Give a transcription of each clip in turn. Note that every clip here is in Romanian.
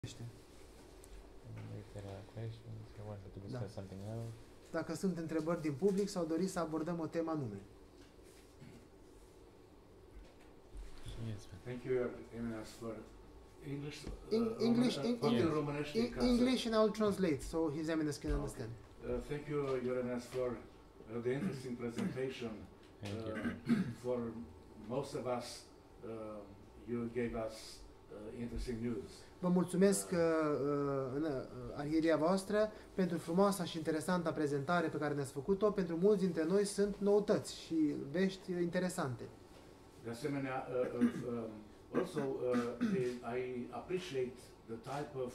If there are questions, you wanted to discuss something else. Dacă sunt întrebări din public sau doriți să abordăm o temă anume. Yes. Thank you, Your Eminence, for English. English and I'll translate so His Eminence can understand. Thank you, Your Eminence, for the interesting presentation. For most of us, you gave us interesting news. Vă mulțumesc în arhieria voastră pentru frumoasa și interesanta prezentare pe care ne-ați făcut-o. Pentru mulți dintre noi sunt noutăți și vești interesante. De asemenea, also I appreciate the type of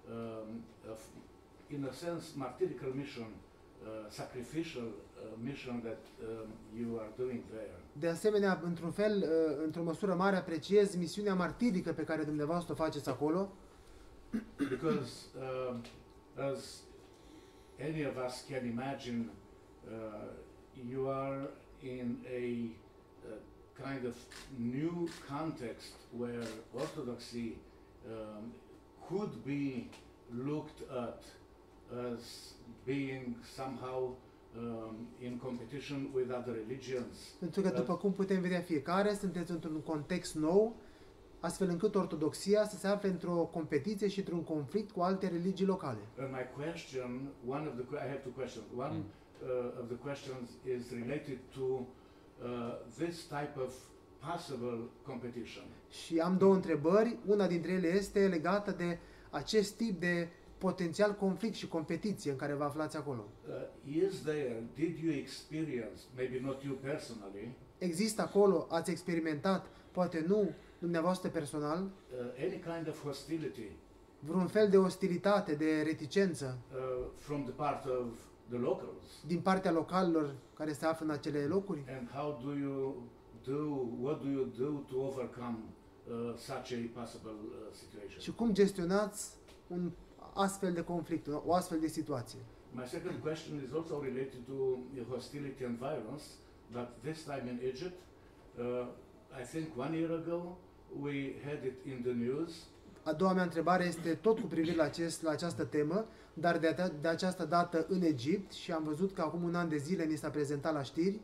in a sense, martyrical mission, sacrificial mission that you are doing there. De asemenea, într-un fel, într-o măsură mare, apreciez misiunea martirică pe care dumneavoastră o faceți acolo. Because as any of us can imagine, you are in a kind of new context where Orthodoxy could be looked at as being somehow in competition with other religions. Pentru că, după cum putem vedea fiecare, sunteți într-un context nou, astfel încât ortodoxia să se afle într-o competiție și într-un conflict cu alte religii locale. My question, I have two questions. One of the questions is related to this type of possible competition. Și am două întrebări. Una dintre ele este legată de acest tip de potențial conflict și competiție în care vă aflați acolo. Did you experience, maybe not you personally, există acolo, ați experimentat, poate nu dumneavoastră personal, any kind of hostility, vreun fel de ostilitate, de reticență, from the part of the locals, din partea localilor care se află în acele locuri? And what do you do to overcome such a possible situation? Și cum gestionați un astfel de conflict, o astfel de situație? My second question is also related to hostility and violence, but this time in Egypt. I think 1 year ago we had it in the news. A doua mea întrebare este tot cu privire la această temă, dar de această dată în Egipt, și am văzut că acum un an de zile ni s-a prezentat la știri.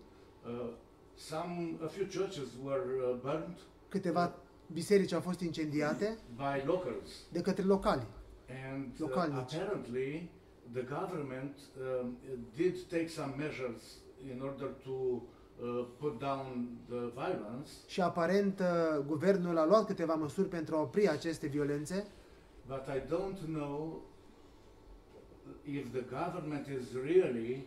A few churches were burned. Câteva biserici au fost incendiate by locals. De către locali. And apparently the government did take some measures in order to put down the violence. Și aparent guvernul a luat câteva măsuri pentru a opri aceste violențe. But I don't know if the government is really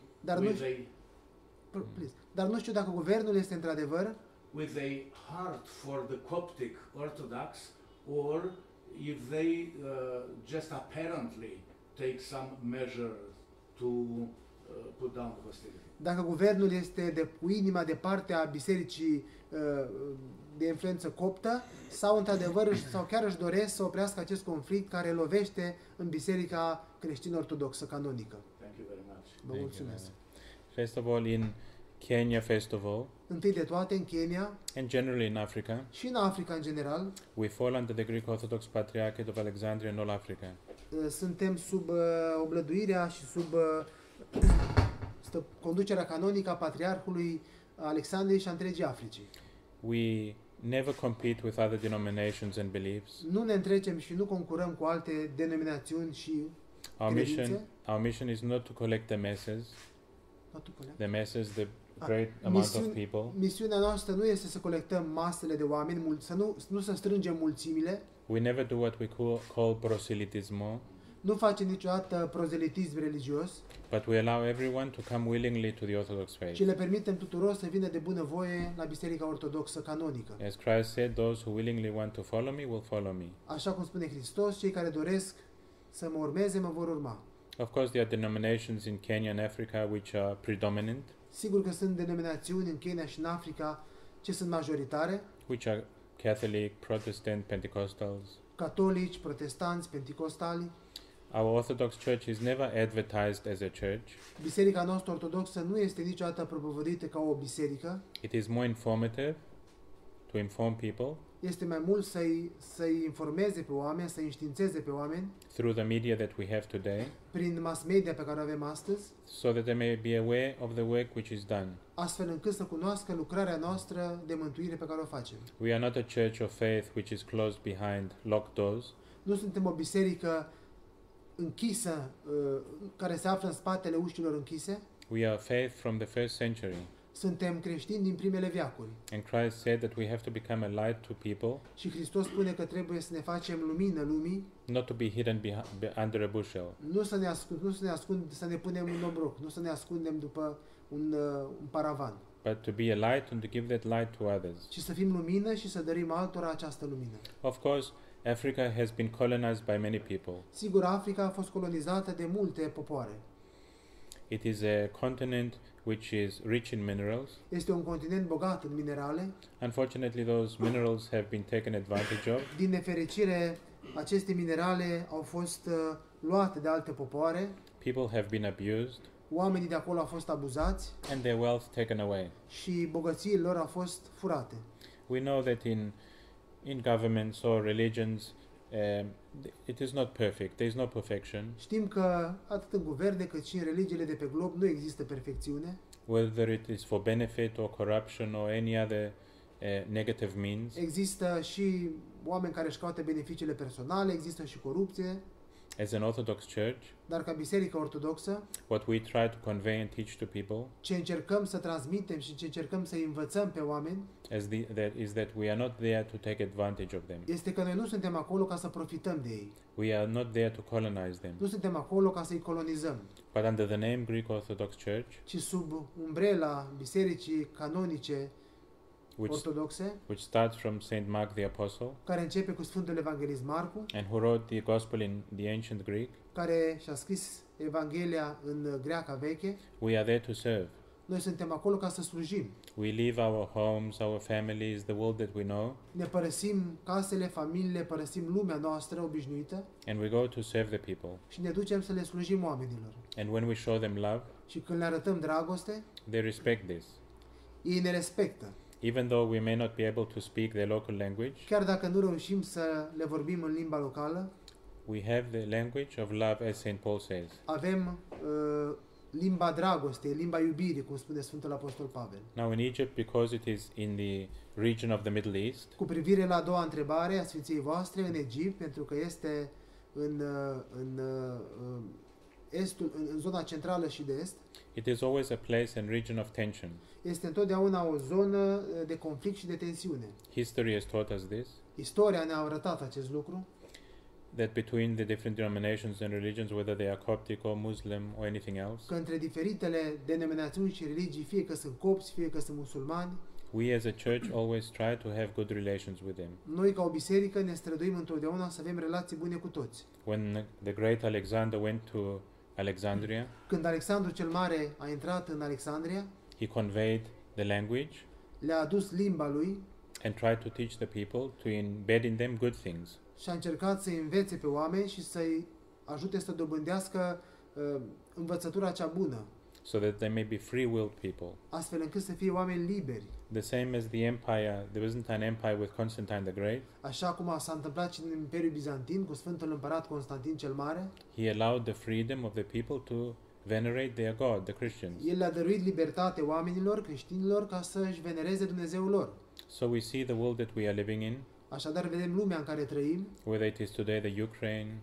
Dar nu știu dacă guvernul este într-adevăr with a heart for the Coptic Orthodox, or if they just apparently take some measure to put down the hostility. Dacă guvernul este cu inima de partea bisericii de influență coptă, sau într-adevăr sau chiar își doresc să oprească acest conflict care lovește în biserica creștin-ortodoxă canonică. Thank you very much. Vă mulțumesc. First of all, in Kenya first of all, întâi de toate în Kenya, and generally in Africa, și în Africa în general, we fall under the Greek Orthodox Patriarchate of Alexandria and all Africa. Suntem sub oblăduirea și sub conducerea canonică a Patriarhului Alexandriei și a întregii Africi. We never compete with other denominations and beliefs. Nu ne întrecem și nu concurăm cu alte denominațiuni și credințe. Our mission is not to collect the masses. The great amount of people. Misiunea noastră nu este să colectăm masele de oameni, nu să strângem mulțimile. We never do what we call proselytismo. Nu facem niciodată prozelitism religios. But we allow everyone to come willingly to the Orthodox faith. Și le permitem tuturor să vină de bunăvoie la Biserica Ortodoxă canonică. As Christ said, those who willingly want to follow me will follow me. Așa cum spune Hristos, cei care doresc să mă urmeze mă vor urma. Of course, there are denominations in Kenya and Africa which are predominant. Sigur că sunt denominațiuni în Kenya și în Africa ce sunt majoritare. Which are Catholic, Protestant, Pentecostals. Catolici, protestanți, penticostali. Our Orthodox Church is never advertised as a church. Biserica noastră ortodoxă nu este niciodată propovăduită ca o biserică. It is more informative, to inform people. Este mai mult să-i informeze pe oameni, să-i înștiințeze pe oameni through the media that we have today, prin mass media pe care o avem astăzi, so that they may be aware of the work which is done. astfel încât să cunoască lucrarea noastră de mântuire pe care o facem. We are not a church of faith which is closed behind locked doors. Nu suntem o biserică închisă, care se află în spatele ușilor închise. We are faith from the first century. Suntem creștini din primele veacuri. And Christ said that we have to become a light to people, Și Hristos spune că trebuie să ne facem lumină lumii, not to be hidden under a bushel. nu să ne punem în obroc, nu să ne ascundem după un paravan, But to be a light and to give that light to others. ci să fim lumină și să dărim altora această lumină. Of course, Africa has been colonized by many people. Sigur, Africa a fost colonizată de multe popoare. It is a continent which is rich in minerals. Este un continent bogat în minerale. Unfortunately, those minerals have been taken advantage of, Din nefericire, aceste minerale au fost luate de alte popoare. people have been abused, Oamenii de acolo au fost abuzați and their wealth taken away. și bogățiile lor au fost furate. We know that in governments or religions, it is not perfect. There is no perfection. Știm că atât în guverne cât și în religiile de pe glob nu există perfecțiune. Whether it is for benefit or corruption or any other negative means, Există și oameni care își caută beneficiile personale, există și corupție, as an Orthodox church, dar ca biserică ortodoxă, what we try to convey and teach to people ce încercăm să transmitem și ce încercăm să învățăm pe oameni is that we are not there to take advantage of them. este că noi nu suntem acolo ca să profităm de ei. We are not there to colonize them. Nu suntem acolo ca să-i colonizăm, But under the name Greek Orthodox Church, ci sub umbrela bisericii canonice which ortodoxe, which starts from Saint Mark the Apostle, care începe cu Sfântul Evanghelist Marcu, and who wrote the Gospel in the ancient Greek, care și-a scris Evanghelia în greaca veche. we are there to serve. Noi suntem acolo ca să slujim. We leave our homes, our families, the world that we know, Ne părăsim casele, familiile, părăsim lumea noastră obișnuită and we go to serve the people. și ne ducem să le slujim oamenilor. And when we show them love, Și când le arătăm dragoste, they respect this. ei ne respectă. Even though we may not be able to speak their local language, Chiar dacă nu reușim să le vorbim în limba locală, we have the language of love, as Saint Paul says. avem limba dragostei, limba iubirii, cum spune Sfântul Apostol Pavel. Now in Egypt, because it is in the region of the Middle East, Cu privire la a doua întrebare a Sfinției voastre, în Egipt, pentru că este în zona centrală și de est, it is always a place and region of tension. este întotdeauna o zonă de conflict și de tensiune. History has taught us this, Istoria ne-a arătat acest lucru, that between the different denominations and religions, whether they are Coptic or Muslim or anything else, că între diferitele denominațiuni și religii, fie că sunt copți, fie că sunt musulmani, we as a church always try to have good relations with them. noi ca o biserică ne străduim întotdeauna să avem relații bune cu toți. When the great Alexander went to Alexandria, Când Alexandru cel Mare a intrat în Alexandria, he conveyed the language le-a adus limba lui and tried to teach the people to embed in them good things. și a încercat să-i învețe pe oameni și să-i ajute să dobândească învățătura cea bună, so that they may be free-willed people. astfel încât să fie oameni liberi. The same as the empire, the Byzantine Empire with Constantine the Great, Așa cum s-a întâmplat și în Imperiul Bizantin cu Sfântul Împărat Constantin cel Mare, he allowed the freedom of the people to venerate their God, the Christians. el le-a dăruit libertate oamenilor, creștinilor, ca să-și venereze Dumnezeul lor. So we see the world that we are living in, Așadar, vedem lumea în care trăim, whether it is today the Ukraine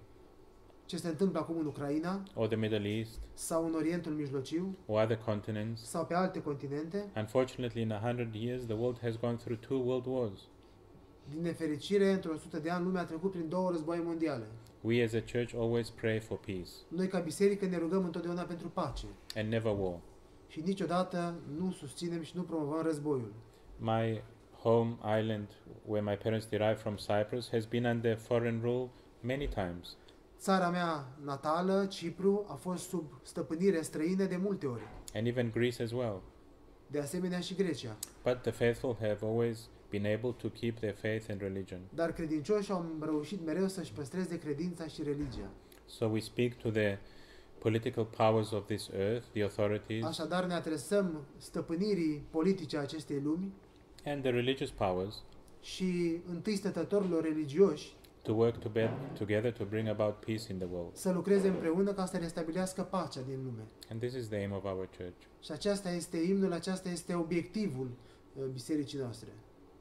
ce se întâmplă acum în Ucraina or the Middle East sau în Orientul Mijlociu or other continents. sau pe alte continente. Unfortunately, in 100 years, the world has gone through 2 world wars. Din nefericire, într-o 100 de ani, lumea a trecut prin 2 războaie mondiale. We as a church always pray for peace Noi, ca biserică, ne rugăm întotdeauna pentru pace and never war. și niciodată nu susținem și nu promovăm războiul. My home island, where my parents derived from, Cyprus, has been under foreign rule many times. Țara mea natală, Cipru, a fost sub stăpânire străină de multe ori. And even Greece as well. De asemenea și Grecia. But the faithful have always been able to keep their faith and religion. Dar credincioșii au reușit mereu să-și păstreze credința și religia. So we speak to the political powers of this earth, the authorities, Așadar ne adresăm stăpânirii politice a acestei lumi and the religious powers, și întâi stătătorilor religioși to work together to bring about peace in the world. să lucreze împreună ca să restabilească pacea din lume. And this is the aim of our church. Și aceasta este imnul, aceasta este obiectivul bisericii noastre.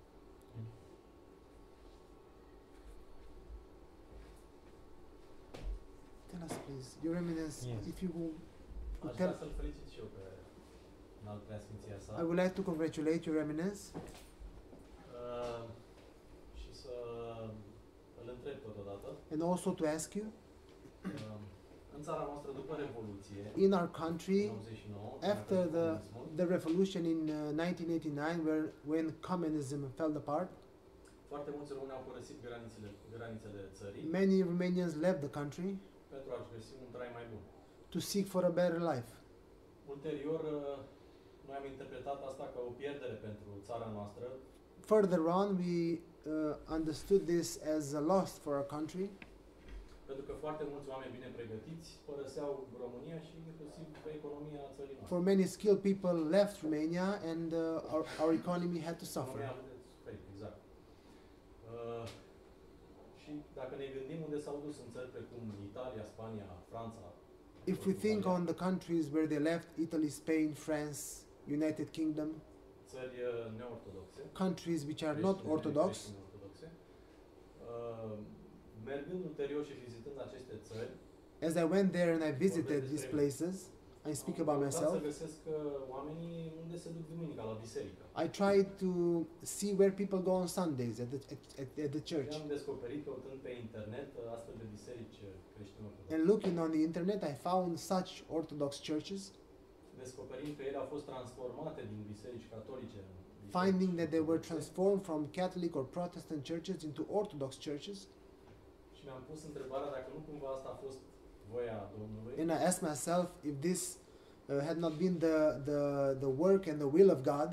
Tell us please, your eminence, Yes. if you could Aș vrea tell, să-l felicit și eu pe înalt preasfinția sa. I would like to congratulate your eminence Și să îl întreb totodată. and also to ask you, În țara noastră, după Revoluție, in our country, în 89, after the revolution in 1989, when communism fell apart, foarte mulți români au părăsit granițele țării many Romanians left the country pentru a-și găsi un trai mai bun. to seek for a better life. Ulterior, noi am interpretat asta ca o pierdere pentru țara noastră, Further on, we understood this as a loss for our country, pentru că foarte mulți oameni bine pregătiți părăseau România și inclusiv pe economia țării noastre. for many skilled people left Romania and our economy had to suffer. România a avut de suferit, exact. Și dacă ne gândim unde s-au dus în țări precum Italia, Spania, Franța, If we think on the countries where they left, Italy, Spain, France, United Kingdom, țări neortodoxe, countries which are not orthodox, ortodoxe, mergând ulterior și vizitând aceste țări, as I went there and I visited these places, I speak about să myself, găsesc oamenii unde se duc duminica la biserică. I tried to see where people go on Sundays at the church. Și am descoperit, căutând pe internet, astfel de biserici creștine-ortodoxe. And looking on the internet, I found such Orthodox churches, Descoperind că ele au fost transformate din biserici catolice în biserici finding that they were ortodoxe. transformed from Catholic or Protestant churches into Orthodox churches. Și mi-am pus întrebarea dacă nu cumva asta a fost voia Domnului. And I asked myself if this had not been the work and the will of God,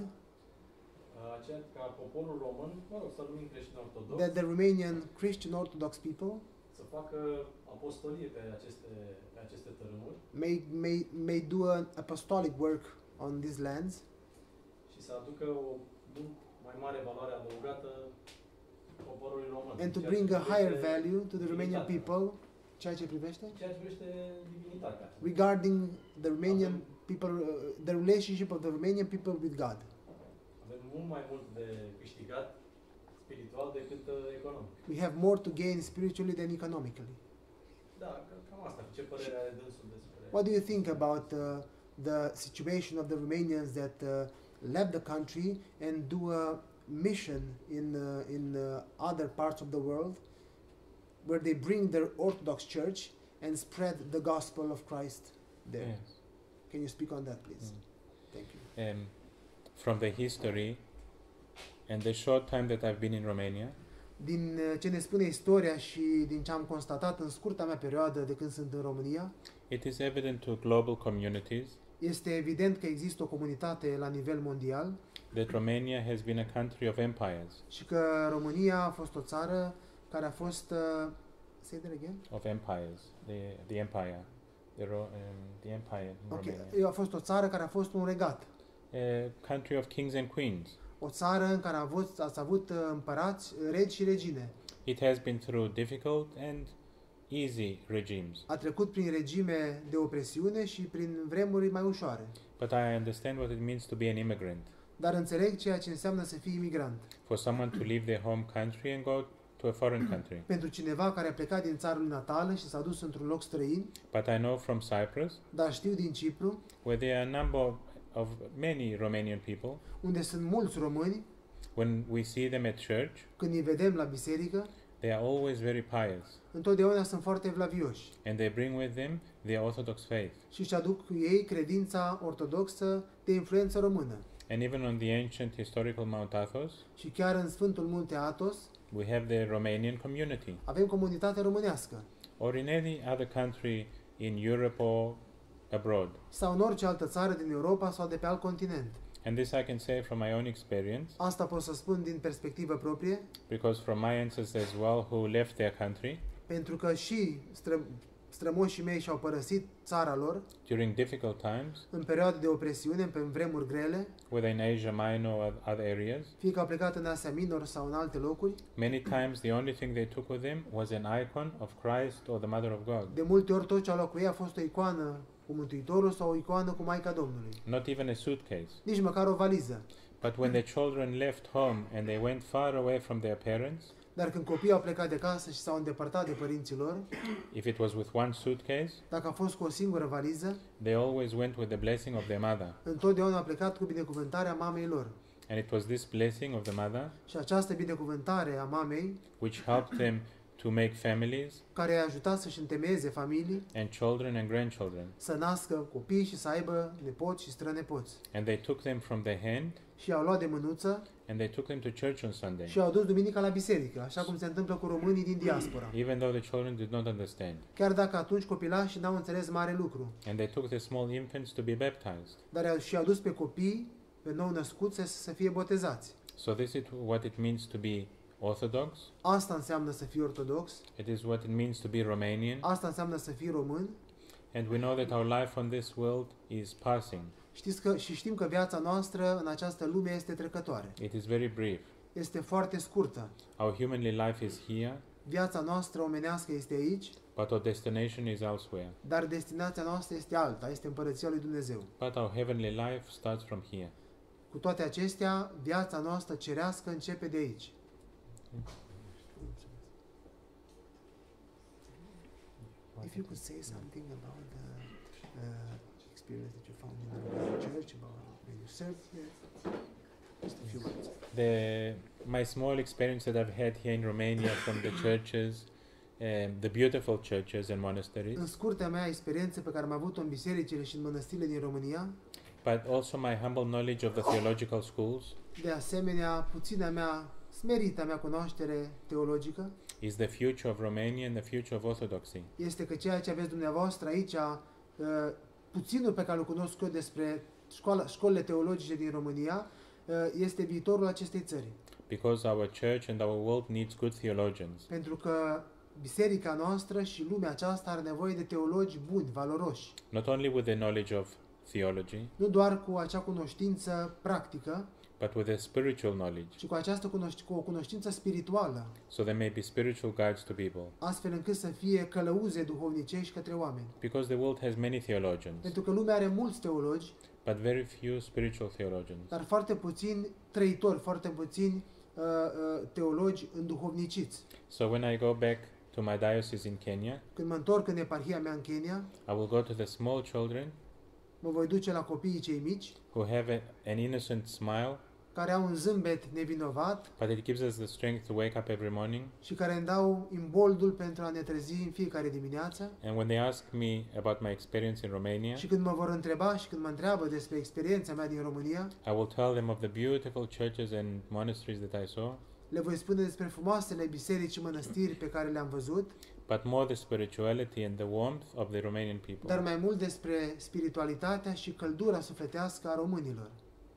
Aceea ca poporul român, mă rog, să-l numim creștin-ortodox, that the Romanian Christian Orthodox people să facă apostolie pe aceste tărâmuri may do an apostolic work on these lands și să aducă o mult mai mare valoare adăugată poporului român. and to Ceea bring ce a higher privește value to the Romanian divinitatea. people, ceea ce privește, Ceea ce privește divinitatea. regarding the Romanian people, the relationship of the Romanian people with God. Avem mult mai mult de câștigat spiritual decât economic. We have more to gain spiritually than economically. Da, cam asta. Ce părere are dânsul despre... What do you think about the situation of the Romanians that left the country and do a mission in other parts of the world, where they bring their Orthodox Church and spread the gospel of Christ there? Yes. Can you speak on that, please? Thank you. From the history and the short time that I've been in Romania, Din ce ne spune istoria și din ce am constatat în scurta mea perioadă de când sunt în România, it is evident to global communities este evident că există o comunitate la nivel mondial that Romania has been a country of empires, și că România a fost o țară care a fost say that again? of empires, the empire, the empire in Romania, A fost o țară care a fost un regat. a country of kings and queens. O țară în care ați avut împărați, regi și regine. It has been through difficult and easy regimes, A trecut prin regime de opresiune și prin vremuri mai ușoare. but I understand what it means to be an immigrant. Dar înțeleg ceea ce înseamnă să fii imigrant. For someone to leave their home country and go to a foreign country. Pentru cineva care a plecat din țara lui natală și s-a dus într-un loc străin, But I know from Cyprus, dar știu din Cipru, where there are a number of many Romanian people, unde sunt mulți români, when we see them at church, când îi vedem la biserică, they are always very pious, întotdeauna sunt foarte evlavioși and they bring with them their Orthodox faith. și își aduc cu ei credința ortodoxă de influență română. And even on the ancient historical Mount Athos, Și chiar în Sfântul Munte Athos we have the Romanian community, avem comunitate românească. or in any other country in Europe or abroad. Sau în orice altă țară din Europa sau de pe alt continent. And this I can say from my own experience, Asta pot să spun din perspectivă proprie, because from my ancestors as well who left their country, pentru că și strămoșii mei și-au părăsit țara lor during difficult times, în perioade de opresiune, în vremuri grele, whether in Asia Minor or other areas, fie că au plecat în Asia Minor sau în alte locuri, many times the only thing they took with them was an icon of Christ or the Mother of God. de multe ori tot ce au luat cu ei a fost o icoană cu Mântuitorul sau o icoană cu Maica Domnului. Not even a suitcase. Nici măcar o valiză. But when the children left home and they went far away from their parents, Dar când copiii au plecat de casă și s-au îndepărtat de părinții lor, if it was with one suitcase, dacă a fost cu o singură valiză, they always went with the blessing of their mother. întotdeauna a plecat cu binecuvântarea mamei lor. And it was this blessing of the mother Și această binecuvântare a mamei, which helped them to make families care i-a ajutat să-și întemeieze familii, and children and grandchildren. să nască copii și să aibă nepoți și strănepoți. And they took them from their hand Și i-au luat de mânuță and they took them to church on Sunday, și i-au dus duminica la biserică, așa cum se întâmplă cu românii din diaspora. even though the children did not understand. Chiar dacă atunci copilașii n-au înțeles mare lucru, And they took the small infants to be baptized. dar și-au dus pe copii, pe nou născuți, să fie botezați. So this is what it means to be Orthodox. Asta înseamnă să fii ortodox, It is what it means to be Romanian. asta înseamnă să fii român. And we know that our life on this world is passing. Știm că viața noastră în această lume este trecătoare. It is very brief. Este foarte scurtă. Our humanly life is here, Viața noastră omenească este aici, but our destination is elsewhere. dar destinația noastră este alta, este Împărăția lui Dumnezeu. But our heavenly life starts from here. Cu toate acestea, viața noastră cerească începe de aici. If you could say something about the experience that you found in the church, about when you served here, just a few words. My small experience that I've had here in Romania from the churches, the beautiful churches and monasteries, În scurta mea experiență pe care am avut-o în bisericile și în mănăstirile din România, but also my humble knowledge of the theological schools, de asemenea, puțina mea, smerita mea cunoaștere teologică, is the future of Romania and the future of Orthodoxy. este că ceea ce aveți dumneavoastră aici, puținul pe care îl cunosc eu despre școlile teologice din România, este viitorul acestei țări. Because our church and our world needs good theologians. Pentru că biserica noastră și lumea aceasta are nevoie de teologi buni, valoroși. Not only with the knowledge of theology, Nu doar cu acea cunoștință practică, but with a spiritual knowledge, ci cu această cu o cunoștință spirituală, so there may be spiritual guides to people. astfel încât să fie călăuze duhovnicești către oameni. Because the world has many theologians, Pentru că lumea are mulți teologi, but very few spiritual theologians. dar foarte puțini trăitori, foarte puțini teologi înduhovniciți. So when I go back to my diocese in Kenya, Când mă întorc în eparhia mea în Kenya, I will go to the small children mă voi duce la copiii cei mici, who have an innocent smile, care au un zâmbet nevinovat but it gives us the strength to wake up every morning. și care îmi dau imboldul pentru a ne trezi în fiecare dimineață. And when they ask me about my experience in Romania, Și când mă vor întreba și când mă întreabă despre experiența mea din România, I will tell them of the beautiful churches and monasteries that I saw, le voi spune despre frumoasele biserici și mănăstiri pe care le-am văzut, but more the spirituality and the warmth of the Romanian people. dar mai mult despre spiritualitatea și căldura sufletească a românilor.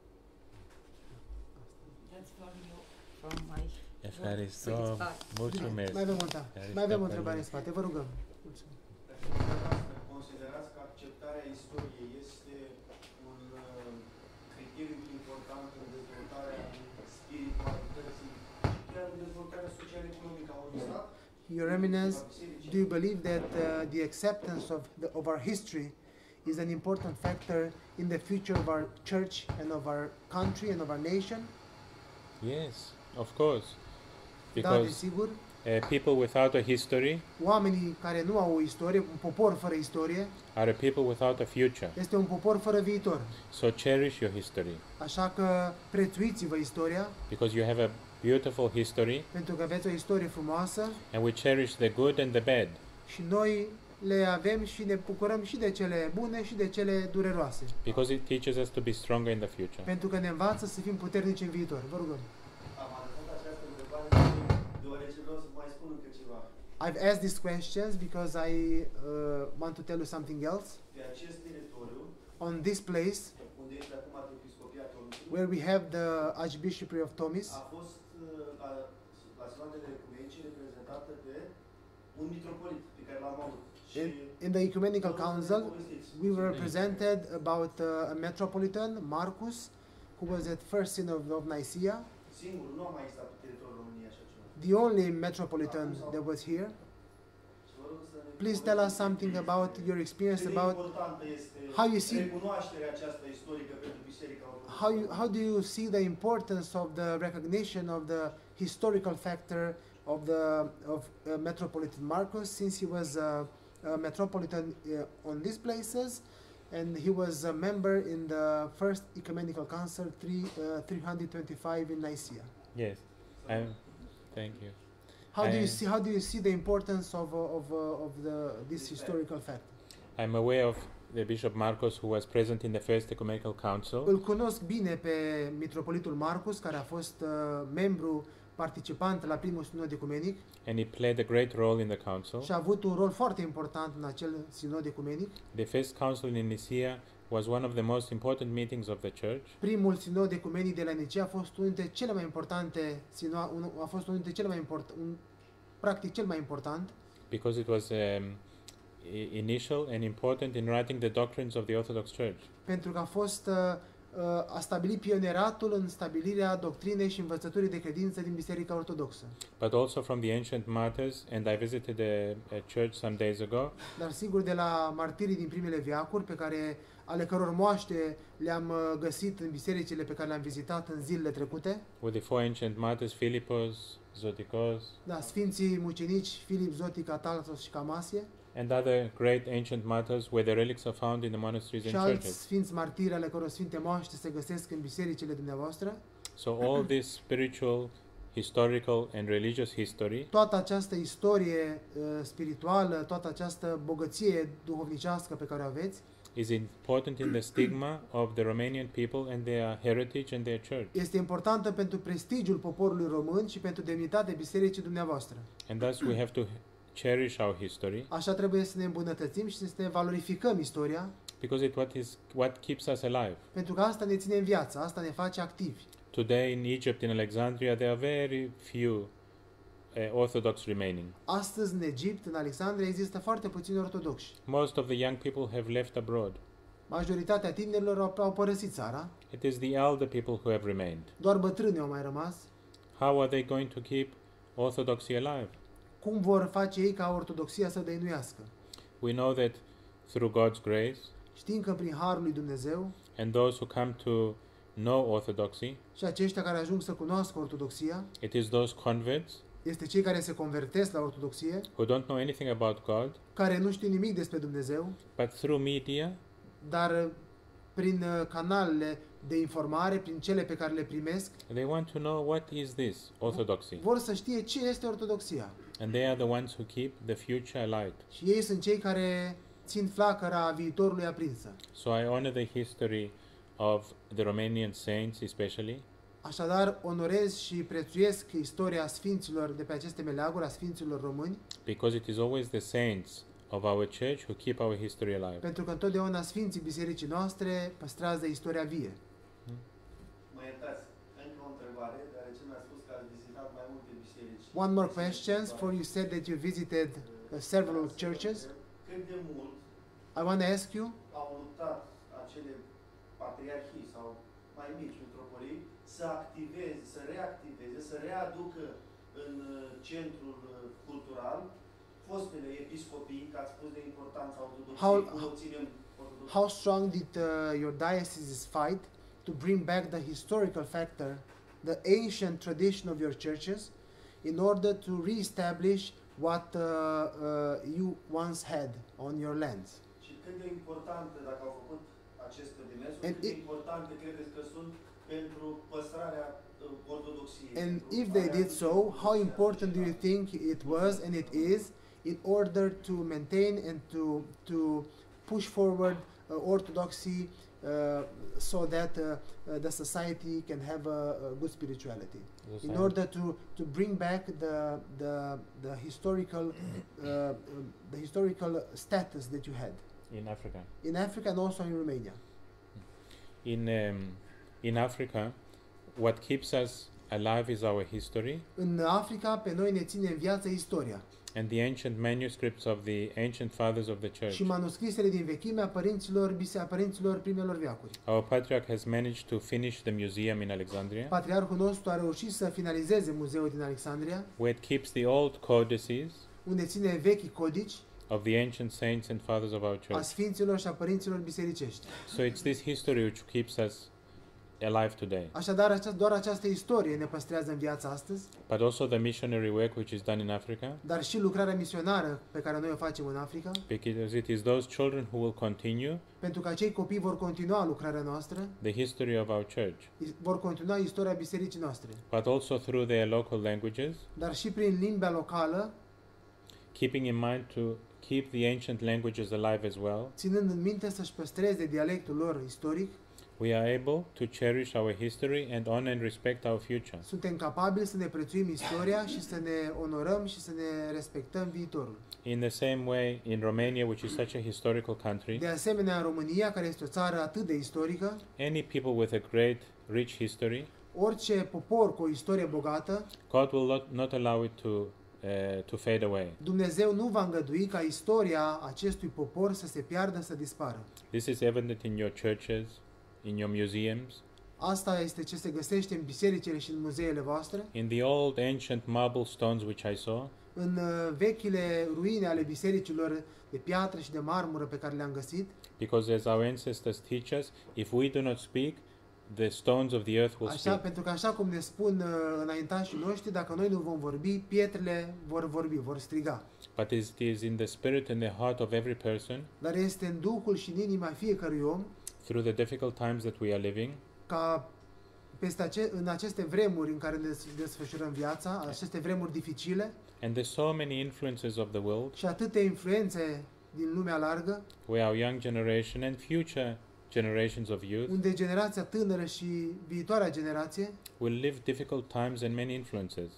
That's from my Ευχαριστώ. Mulțumesc. Mai avem o întrebare în spate, vă rugăm. Mulțumesc. Considerați că acceptarea istoriei este un criteriu important în dezvoltarea spiritualității și chiar în dezvoltarea social-economică a unui stat? Your Eminence, do you believe that the acceptance of our history is an important factor in the future of our church and of our country and of our nation? Yes, of course. Da, Because desigur. people without a history Oamenii care nu au o istorie, un popor fără istorie, are a people without a future. este un popor fără viitor. So cherish your history, Așa că prețuiți-vă istoria, because you have a beautiful history, pentru că aveți o istorie frumoasă and we cherish the good and the bad. și noi le avem și ne bucurăm și de cele bune și de cele dureroase. Because it teaches us to be stronger in the future. Pentru că ne învață să fim puternici în viitor. Vă rugăm. Am adresat această întrebare deoarece vreau să mai spun încă ceva. I've asked these questions because I want to tell you something else. Pe acest teritoriu, On this place, unde este acum Arhiepiscopia Tomisului, where we have the Archbishopry of Tomis, a fost la Sinodele Ecumenice reprezentată de un mitropolit pe care l-am avut. In the Ecumenical Council, we were presented about a metropolitan, Marcus, who was at first synod of Nicaea, Singur, nu a mai existat pe teritoriul României așa ceva. the only metropolitan that was here. Și vă rog să ne Please tell us something about your experience, about how you see- recunoașterea aceasta istorică pentru Biserica Ortodoxă. how do you see the importance of the recognition of the historical factor of Metropolitan Marcus, since he was a metropolitan on these places, and he was a member in the First Ecumenical Council 325 in Nicaea. Yes. Thank you. How do you see the importance of this historical fact? I'm aware of the Bishop Marcos, who was present in the First Ecumenical Council, Îl cunosc bine pe mitropolitul Marcus, care a fost membru participant la primul sinod ecumenic and he played a great role in the council. și a avut un rol foarte important în acel sinod ecumenic. The first council in Nicaea was one of the most important meetings of the church, Primul sinod ecumenic de la Nicea a fost unul dintre cele mai importante practic cel mai important, because it was initial and important in writing the doctrines of the Orthodox Church. pentru că a stabilit pioneratul în stabilirea doctrinei și învățăturii de credință din Biserica Ortodoxă. But also from the ancient martyrs, and I visited a church some days ago, Dar sigur de la martirii din primele veacuri, ale căror moaște le-am găsit în bisericile pe care le-am vizitat în zilele trecute. with the four ancient martyrs, Philippos, Zotikos, Da, sfinții mucenici Filip, Zotic, Ataltos și Camasie and other great ancient martyrs, where the relics are found in the monasteries și and alți churches. sfinți martiri ale căror sfinte moaște se găsesc în bisericile dumneavoastră. So all this spiritual, historical, and religious history Toată această istorie spirituală, toată această bogăție duhovnicească pe care o aveți, is important in the stigma of the Romanian people and their heritage and their church. este importantă pentru prestigiul poporului român și pentru demnitatea bisericii dumneavoastră. And thus we have to cherish our history, Așa trebuie să ne îmbunătățim și să ne valorificăm istoria, because what keeps us alive. pentru că asta ne ține în viață, asta ne face activi. Today in Egypt, in Alexandria, there are very few Orthodox remaining. Astăzi în Egipt, în Alexandria, există foarte puțini ortodoxi. Most of the young people have left abroad. Majoritatea tinerilor au părăsit țara, It is the elder people who have remained. doar bătrânii au mai rămas. How are they going to keep Orthodoxy alive? Cum vor face ei ca ortodoxia să dăinuiască? We know that through God's grace, Știm că prin harul lui Dumnezeu and those who come to know Orthodoxy, și aceștia care ajung să cunoască ortodoxia, it is those converts este cei care se convertesc la ortodoxie, who don't know anything about God, care nu știu nimic despre Dumnezeu, but through media, dar prin canalele de informare, prin cele pe care le primesc, they want to know what is this Orthodoxy. vor să știe ce este ortodoxia. And they are the ones who keep the future alight. Și ei sunt cei care țin flacăra viitorului aprinsă. So I honor the history of the Romanian saints especially, Așadar, onorez și prețuiesc istoria sfinților de pe aceste meleaguri, a sfinților români, because it is always the saints of our church who keep our history alive. pentru că întotdeauna sfinții bisericii noastre păstrează istoria vie. Mă iertați, încă o întrebare, deoarece mi-a spus că ați vizitat mai multe biserici. One more question, for you said that you visited several churches. Cât de mult I want to ask you, au luptat acele patriarhii sau mai mici mitropolii să activeze, să reactiveze, să readucă în centrul cultural fostele episcopii, că ați spus de importanța ortodoxiei, cum o ținem ortodoxia. how strong did your diocese fight to bring back the historical factor, the ancient tradition of your churches, in order to re-establish what you once had on your lands? Și cât de importante, dacă au făcut aceste demersuri, And cât de importante credeți că sunt pentru păstrarea ortodoxiei? And pentru if they did so, păstrarea how important do you think it was and it is in order to maintain and to push forward orthodoxy so that the society can have a good spirituality? In order to bring back the historical status that you had In Africa. in Africa and also in Romania. In Africa, what keeps us alive is our history, În Africa, pe noi ne ține în viață istoria and the ancient manuscripts of the ancient fathers of the church. și manuscrisele din vechime a părinților primelor veacuri. Our patriarch has managed to finish the museum in Alexandria, Patriarhul nostru a reușit să finalizeze muzeul din Alexandria, where it keeps the old codices unde ține vechii codici of the ancient saints and fathers of our a church. sfinților și a părinților bisericești. So it's this history which keeps us alive today, Așadar, doar această istorie ne păstrează în viața astăzi, but also the missionary work which is done in Africa, dar și lucrarea misionară pe care noi o facem în Africa, because it is those children who will continue pentru că acei copii vor continua lucrarea noastră, the history of our church, vor continua istoria bisericii noastre, but also through their local languages, dar și prin limba locală, keeping in mind to keep the ancient languages alive as well. ținând în minte să-și păstreze dialectul lor istoric, We are able to cherish our history and honor and respect our future. suntem capabili să ne prețuim istoria și să ne onorăm și să ne respectăm viitorul. In the same way, in Romania, which is such a historical country, De asemenea, în România, care este o țară atât de istorică, any people with a great, rich history, orice popor cu o istorie bogată, God will not allow it to fade away. Dumnezeu nu va îngădui ca istoria acestui popor să se piardă, să dispară. This is evident in your churches, in your museums, Asta este ce se găsește în bisericile și în muzeele voastre, in the old ancient marble stones which I saw, în vechile ruine ale bisericilor de piatră și de marmură pe care le-am găsit, because as our ancestors teach us, if we do not speak, the stones of the earth will așa, speak. pentru că așa cum ne spun înaintașii noștri, dacă noi nu vom vorbi, pietrele vor vorbi, vor striga. But it is in the spirit and the heart of every person, Dar este în duhul și în inima fiecărui om, through the difficult times that we are living, ca în aceste vremuri în care ne desfășurăm viața, aceste vremuri dificile and there's so many influences of the world, și atâtea influențe din lumea largă, where our young generation and future generations of youth unde generația tânără și viitoarea generație will live difficult times and many influences.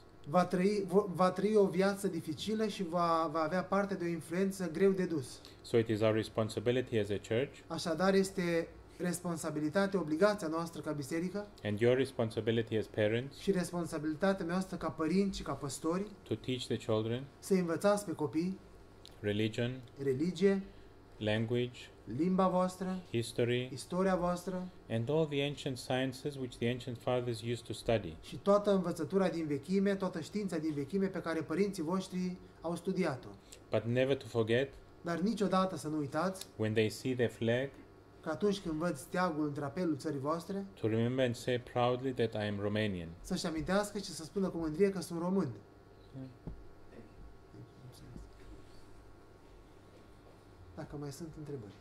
va trăi o viață dificilă și va avea parte de o influență greu de dus. So it is our responsibility as a church Așadar, este responsabilitate, obligația noastră ca biserică and your responsibility as parents și responsabilitatea noastră ca părinți și ca păstori to teach the children să învățați pe copii religion, religie, language, limba voastră, history, istoria voastră and all the ancient sciences which the ancient fathers used to study. și toată învățătura din vechime, toată știința din vechime pe care părinții voștri au studiat-o. But never to forget, Dar niciodată să nu uitați when they see their flag, că atunci când văd steagul, drapelul țării voastre, to remember and say proudly that I am Romanian. să-și amintească și să spună cu mândrie că sunt român. Dacă mai sunt întrebări.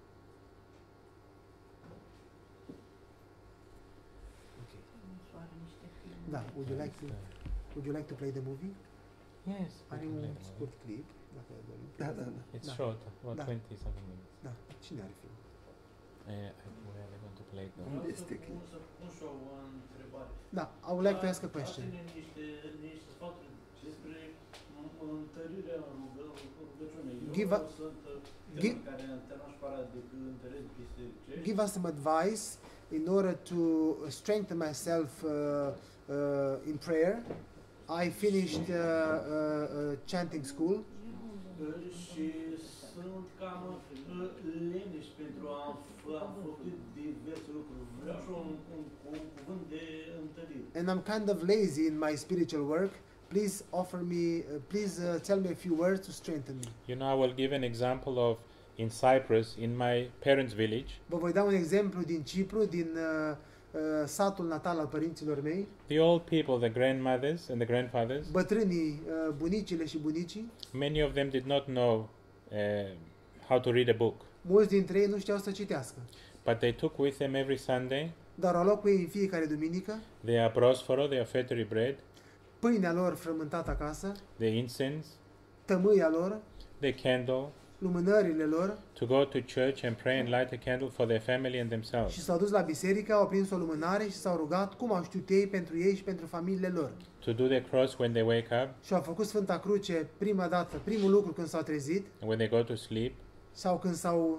Ok. Da, would you like to play the movie? Yes. Are un scurt clip, dacă dorim. Da, da, da. It's Da. short, about Da. 20 something minutes. Da, cine are film? We are going to play it now. Unde este Vreau să pun și eu o întrebare. Da, I would like to ask a question. Dați-ne niște sfaturi despre întărirea rugăciunii. Give Eu a- sunt give- care antena școala de cântăreți bisericești. Give us some advice in order to strengthen myself in prayer. I finished chanting school Și sunt cam leneș pentru a făcui diverse lucruri. Vreau și un cuvânt de întărire. and I'm kind of lazy in my spiritual work. Please offer me, tell me a few words to strengthen me. You know, I will give an example of in Cyprus, in my parents' village, Vă voi da un exemplu din Cipru, din satul natal al părinților mei. the old people, the grandmothers and the grandfathers, Bătrânii, bunicile și bunicii, many of them did not know how to read a book, mulți dintre ei nu știau să citească, but they took with them every Sunday dar au luat cu ei în fiecare duminică their prosphoro, their offertory bread, pâinea lor frământată acasă, their incense, tămâia lor, their candle, lumânările lor to go to church and pray and light a candle for their family and themselves. și s-au dus la biserică, au prins o lumânare și s-au rugat cum au știut ei pentru ei și pentru familiile lor. To do the cross when they wake up Și au făcut Sfânta Cruce prima dată, primul lucru când s-au trezit and when they go to sleep, sau când s-au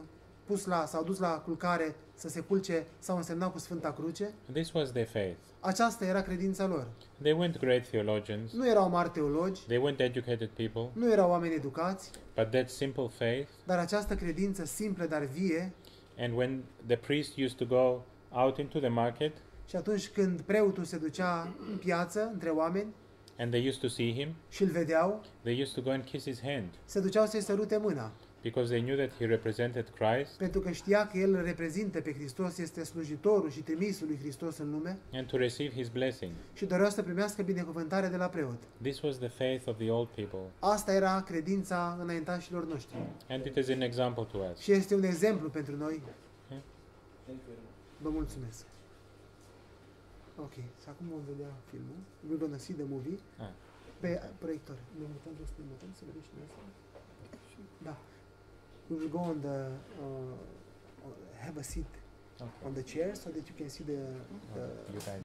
s-au dus la culcare să se culce, s-au însemnat cu Sfânta Cruce. This was their faith. Aceasta era credința lor. They weren't great theologians. Nu erau mari teologi, They weren't educated people. nu erau oameni educați, But that simple faith, dar această credință simplă, dar vie, and when the priest used to go out into the market și atunci când preotul se ducea în piață, între oameni, and they used to see him, și îl vedeau, they used to go and kiss his hand se duceau să-i sărute mâna, because they knew that he represented Christ, pentru că știa că el îl reprezintă pe Hristos, este slujitorul și trimisul lui Hristos în lume and to receive his blessing. și doreau să primească binecuvântare de la preot. This was the faith of the old people, Asta era credința înaintașilor noștri and it is an example to us. și este un exemplu pentru noi. Thank you very much. Vă mulțumesc. Ok, și acum vom vedea filmul. We're gonna see the movie. Ah. Pe proiector. Ne mutăm, trebuie să ne mutăm, să vedem și noi asta. Da. We will go on the, have a seat Okay. on the chair so that you can see the You guys.